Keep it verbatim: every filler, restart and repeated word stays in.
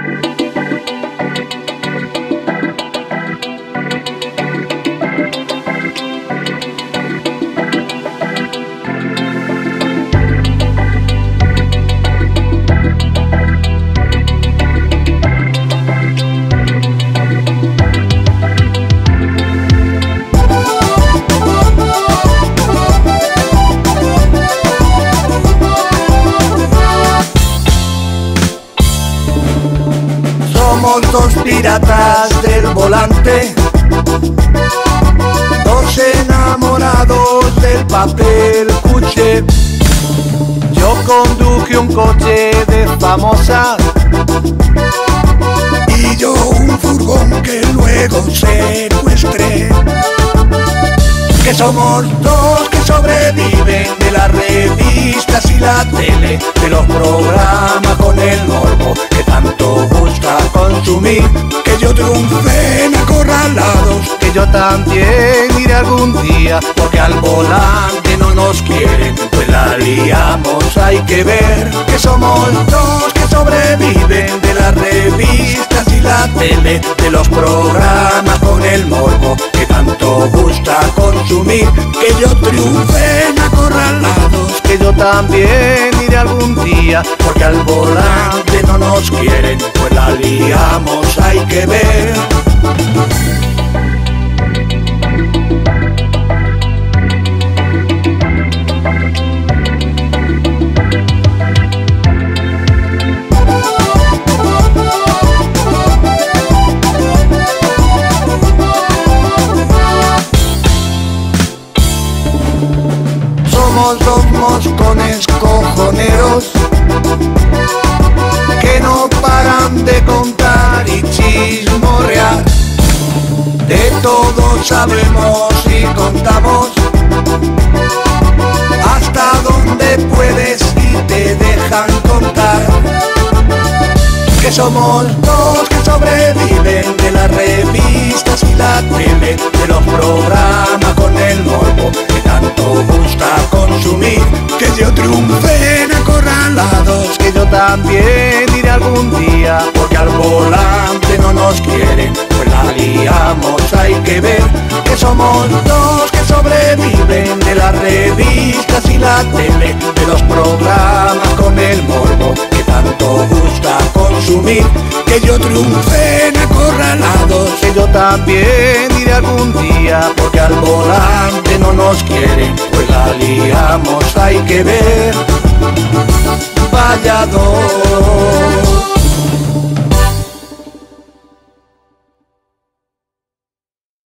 Somos dos piratas del volante, dos enamorados del papel cuché. Yo conduje un coche de famosa y yo un furgón que luego secuestré. Que somos dos que sobreviven de las revistas y la tele, de los programas con el morbo que tanto gusta consumir. Que yo triunfé en acorralados, que yo también iré algún día, porque al volante no nos quieren, pues la liamos, hay que ver. Que somos dos que sobreviven de las revistas y la tele, de los programas con el morbo que tanto gusta consumir. que yo triunfé en acorralados, que yo también iré algún día, porque al volante no nos quieren, pues la liamos, hay que ver. Somos dos moscones cojoneros que no paran de contar y chismorrear. De todo sabemos y contamos, hasta donde puedes y te dejan contar. Que somos dos que sobreviven de las revistas y la tele, de los programas con el morbo que tanto gusta consumir. Que yo triunfé en acorralados, que yo también iré algún día, porque al volante no nos quieren, pues la liamos, hay que ver. Que somos dos que sobreviven de las revistas y la tele, de los programas con el morbo que tanto gusta consumir. Que yo triunfé en acorralados, que yo también iré algún día, porque al volante no nos quieren, pues la liamos, hay que ver. Vaya dos.